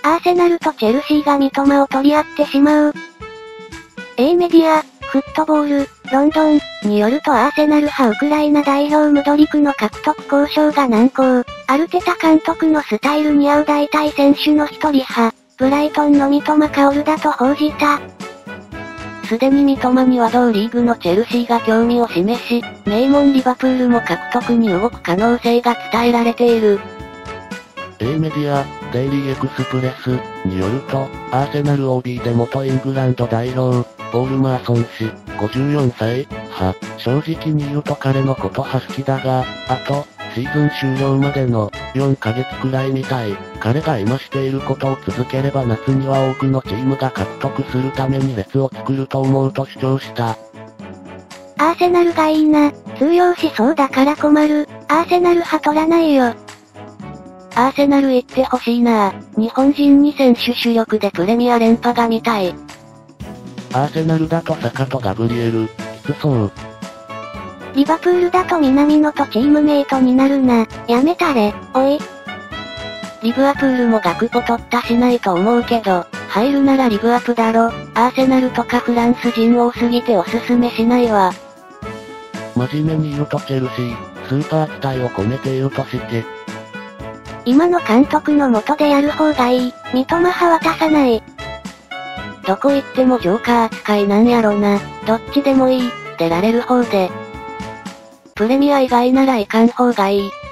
アーセナルとチェルシーが三笘を取り合ってしまう。A メディア、フットボール、ロンドン、によるとアーセナル派ウクライナ代表ムドリクの獲得交渉が難航。アルテタ監督のスタイルに合う代替選手の一人派、ブライトンの三笘薫だと報じた。すでに三笘には同リーグのチェルシーが興味を示し、名門リバプールも獲得に動く可能性が伝えられている。 A メディア、デイリーエクスプレスによると、アーセナル OB で元イングランド代表、ポール・マーソン氏、54歳、正直に言うと彼のことは好きだが、あと、シーズン終了までの4ヶ月くらいみたい。彼が今していることを続ければ夏には多くのチームが獲得するために列を作ると思うと主張した。 アーセナルがいいな、通用しそうだから困る。アーセナル派取らないよ。 アーセナル行ってほしいな。日本人に選手主力でプレミア連覇が見たい。アーセナルだとサカとガブリエル、きつそう。 リバプールだと南野とチームメイトになるな。やめたれ、おい。 リブアプールもガクポ取ったしないと思うけど、入るならリブアプだろ。アーセナルとかフランス人多すぎておすすめしないわ。真面目に言うとチェルシー、スーパー期待を込めて言うとして。 今の監督の下でやる方がいい。三笘派渡さない。 どこ行ってもジョーカー扱いなんやろな。どっちでもいい。出られる方で。プレミア以外ならいかん方がいい。